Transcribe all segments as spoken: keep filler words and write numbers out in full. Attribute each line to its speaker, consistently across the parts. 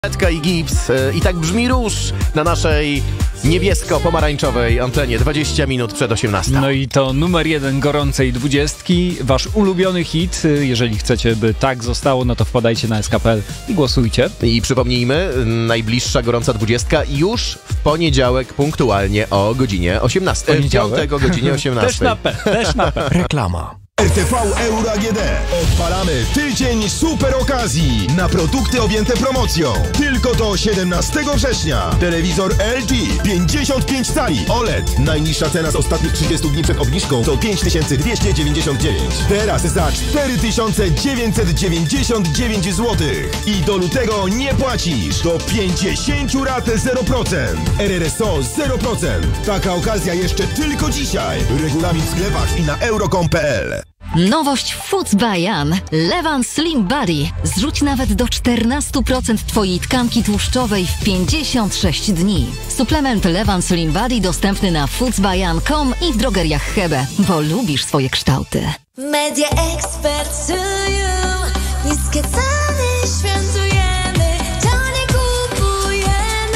Speaker 1: Etka i Gibbs. I tak brzmi Róż na naszej niebiesko-pomarańczowej antenie dwadzieścia minut przed osiemnastą.
Speaker 2: No i to numer jeden gorącej dwudziestki, wasz ulubiony hit. Jeżeli chcecie, by tak zostało, no to wpadajcie na S K P L i głosujcie.
Speaker 1: I przypomnijmy, najbliższa gorąca dwudziestka już w poniedziałek punktualnie o godzinie osiemnastej.
Speaker 2: Poniedziałek?
Speaker 1: W piątek o godzinie osiemnastej.
Speaker 2: Też na P, też na P.
Speaker 3: Reklama. R T V Euro A G D. Odpalamy tydzień super okazji na produkty objęte promocją. Tylko do siedemnastego września. Telewizor L G pięćdziesiąt pięć cali O L E D. Najniższa cena z ostatnich trzydziestu dni przed obniżką to pięć tysięcy dwieście dziewięćdziesiąt dziewięć. Teraz za cztery tysiące dziewięćset dziewięćdziesiąt dziewięć złotych. I do lutego nie płacisz. Do pięćdziesiąt rat zero procent. R R S O zero procent. Taka okazja jeszcze tylko dzisiaj. Regulamin w sklepach i na euro kropka com kropka p l.
Speaker 4: Nowość Foods by Jan. Levan Slim Body. Zrzuć nawet do czternaście procent twojej tkanki tłuszczowej w pięćdziesiąt sześć dni. Suplement Levan Slim Body dostępny na foods by jan kropka com i w drogeriach Hebe, bo lubisz swoje kształty.
Speaker 5: Media Expert to you. Niskie ceny świętujemy, tanie kupujemy.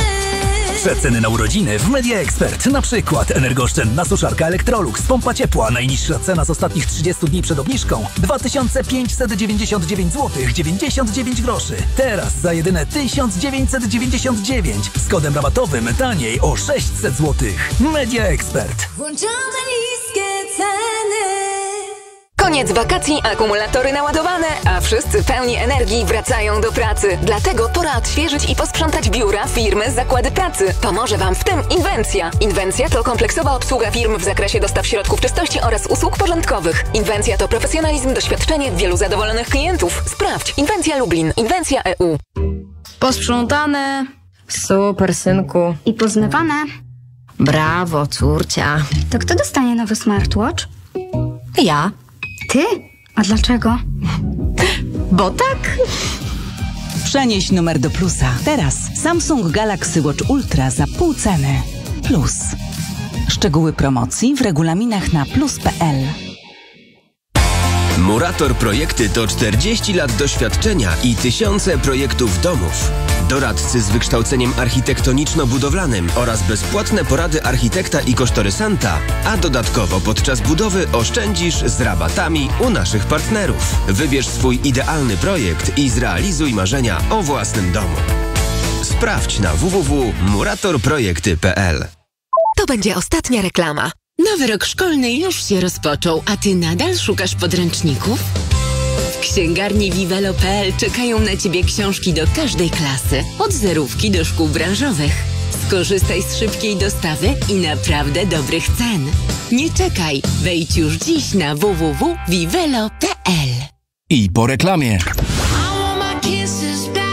Speaker 6: Przeceny na urodziny w Media Expert. Na przykład energooszczędna suszarka Electrolux, pompa ciepła. Najniższa cena z ostatnich trzydziestu dni przed obniżką dwa tysiące pięćset dziewięćdziesiąt dziewięć złotych dziewięćdziesiąt dziewięć groszy. Teraz za jedyne tysiąc dziewięćset dziewięćdziesiąt dziewięć z kodem rabatowym taniej o sześćset złotych. Media Expert.
Speaker 5: Włączone niskie ceny.
Speaker 7: Koniec wakacji, akumulatory naładowane, a wszyscy pełni energii wracają do pracy. Dlatego pora odświeżyć i posprzątać biura, firmy, zakłady pracy. Pomoże Wam w tym Inwencja. Inwencja to kompleksowa obsługa firm w zakresie dostaw środków czystości oraz usług porządkowych. Inwencja to profesjonalizm, doświadczenie, wielu zadowolonych klientów. Sprawdź. Inwencja Lublin. Inwencja E U.
Speaker 8: Posprzątane. Super, synku.
Speaker 9: I pozmywane.
Speaker 8: Brawo, córcia.
Speaker 9: To kto dostanie nowy smartwatch?
Speaker 8: Ja.
Speaker 9: Ty? A dlaczego?
Speaker 8: Bo tak.
Speaker 10: Przenieś numer do plusa. Teraz Samsung Galaxy Watch Ultra za pół ceny. Plus. Szczegóły promocji w regulaminach na plus kropka p l.
Speaker 11: Murator Projekty to czterdzieści lat doświadczenia i tysiące projektów domów. Doradcy z wykształceniem architektoniczno-budowlanym oraz bezpłatne porady architekta i kosztorysanta, a dodatkowo podczas budowy oszczędzisz z rabatami u naszych partnerów. Wybierz swój idealny projekt i zrealizuj marzenia o własnym domu. Sprawdź na w w w kropka murator projekty kropka p l.
Speaker 12: To będzie ostatnia reklama. Nowy rok szkolny już się rozpoczął, a ty nadal szukasz podręczników? W księgarni Vivelo kropka p l czekają na ciebie książki do każdej klasy, od zerówki do szkół branżowych. Skorzystaj z szybkiej dostawy i naprawdę dobrych cen. Nie czekaj, wejdź już dziś na w w w kropka vivelo kropka p l.
Speaker 3: I po reklamie.
Speaker 5: I want my kisses back.